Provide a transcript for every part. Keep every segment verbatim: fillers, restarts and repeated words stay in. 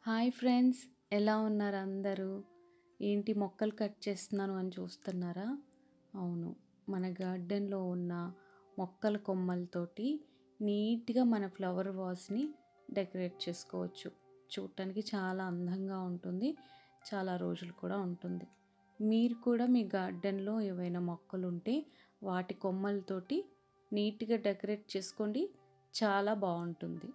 Hi friends, ఎలా ఉన్నారు అందరూ? ఏంటి మొక్కలు కట్ చేస్తున్నాను అని చూస్తున్నారా? అవును, మన గార్డెన్లో ఉన్న మొక్కల కొమ్మలతోటి నీట్గా మన ఫ్లవర్ వాస్ని డెకరేట్ చేసుకోవచ్చు. చూడటానికి చాలా అందంగా ఉంటుంది, చాలా రోజులు కూడా ఉంటుంది. మీరు కూడా మీ గార్డెన్లో ఏవైనా మొక్కలు ఉంటే వాటి కొమ్మలతోటి నీట్గా డెకరేట్ చేసుకోండి, చాలా బాగుంటుంది.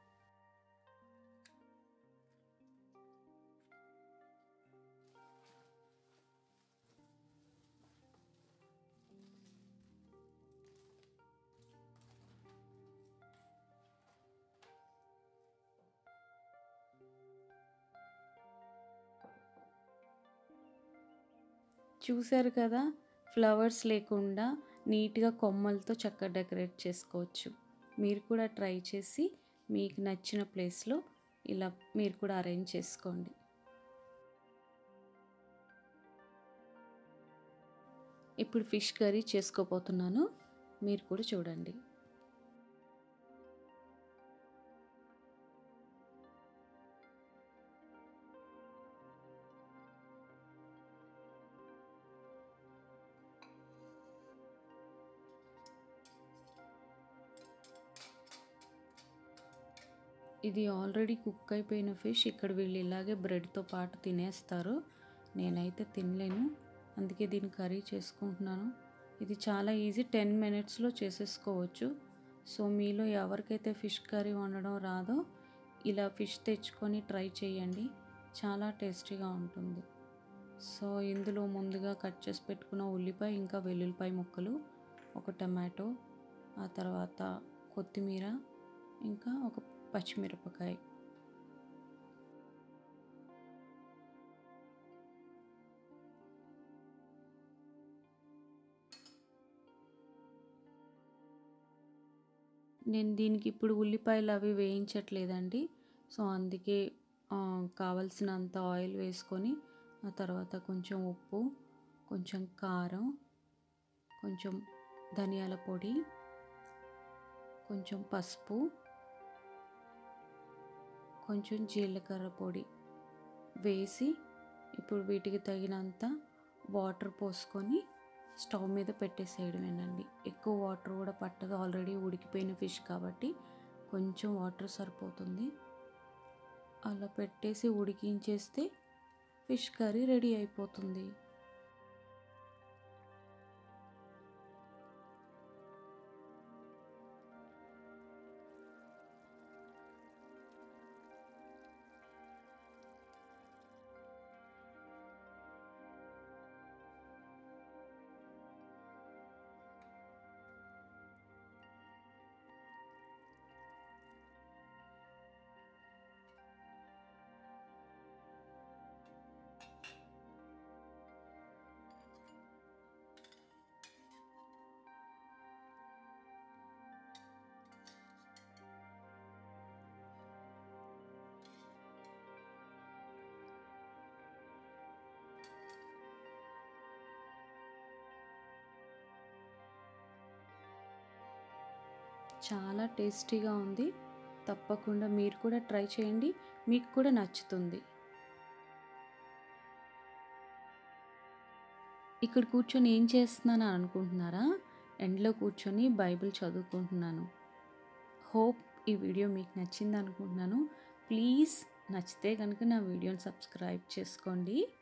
చూశారు కదా, ఫ్లవర్స్ లేకుండా నీట్గా కొమ్మలతో చక్కగా డెకరేట్ చేసుకోవచ్చు. మీరు కూడా ట్రై చేసి మీకు నచ్చిన ప్లేస్లో ఇలా మీరు కూడా అరేంజ్ చేసుకోండి. ఇప్పుడు ఫిష్ కర్రీ చేసుకోబోతున్నాను, మీరు కూడా చూడండి. ఇది ఆల్రెడీ కుక్ అయిపోయిన ఫిష్. ఇక్కడ వీళ్ళు ఇలాగే బ్రెడ్తో పాటు తినేస్తారు, నేనైతే తినలేను, అందుకే దీన్ని కర్రీ చేసుకుంటున్నాను. ఇది చాలా ఈజీ, టెన్ మినిట్స్లో చేసేసుకోవచ్చు. సో మీలో ఎవరికైతే ఫిష్ కర్రీ వండడం రాదో ఇలా ఫిష్ తెచ్చుకొని ట్రై చేయండి, చాలా టేస్టీగా ఉంటుంది. సో ఇందులో ముందుగా కట్ చేసి పెట్టుకున్న ఉల్లిపాయ, ఇంకా వెల్లుల్లిపాయ ముక్కలు, ఒక టమాటో, ఆ తర్వాత కొత్తిమీర, ఇంకా ఒక పచ్చిమిరపకాయ. నేను దీనికి ఇప్పుడు ఉల్లిపాయలు అవి వేయించట్లేదండి. సో అందుకే కావలసినంత ఆయిల్ వేసుకొని, ఆ తర్వాత కొంచెం ఉప్పు, కొంచెం కారం, కొంచెం ధనియాల పొడి, కొంచెం పసుపు, కొంచెం జీలకర్ర పొడి వేసి ఇప్పుడు వీటికి తగినంత వాటర్ పోసుకొని స్టవ్ మీద పెట్టేసేయడమేనండి. ఎక్కువ వాటర్ కూడా పట్టదు, ఆల్రెడీ ఉడికిపోయిన ఫిష్ కాబట్టి కొంచెం వాటర్ సరిపోతుంది. అలా పెట్టేసి ఉడికించేస్తే ఫిష్ కర్రీ రెడీ అయిపోతుంది. చాలా టేస్టీగా ఉంది, తప్పకుండా మీరు కూడా ట్రై చేయండి, మీకు కూడా నచ్చుతుంది. ఇక్కడ కూర్చొని ఏం చేస్తున్నాను అనుకుంటున్నారా? ఎండ్లో కూర్చొని బైబిల్ చదువుకుంటున్నాను. హోప్ ఈ వీడియో మీకు నచ్చింది అనుకుంటున్నాను. ప్లీజ్ నచ్చితే కనుక నా వీడియోని సబ్స్క్రైబ్ చేసుకోండి.